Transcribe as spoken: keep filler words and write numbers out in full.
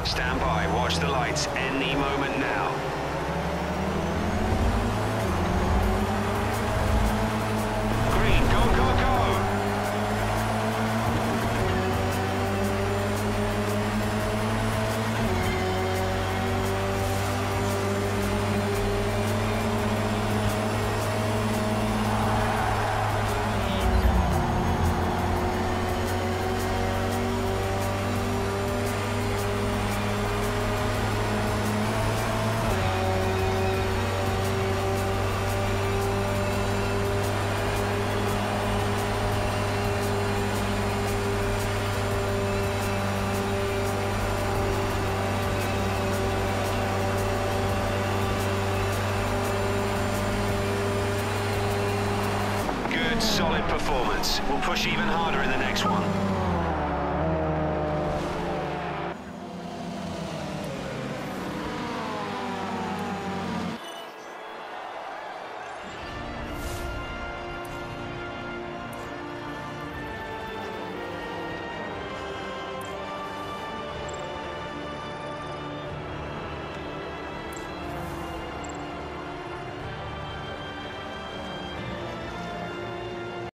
Stand by, watch the lights, any moment now. Green, go, go, go! Solid performance. We'll push even harder in the next one.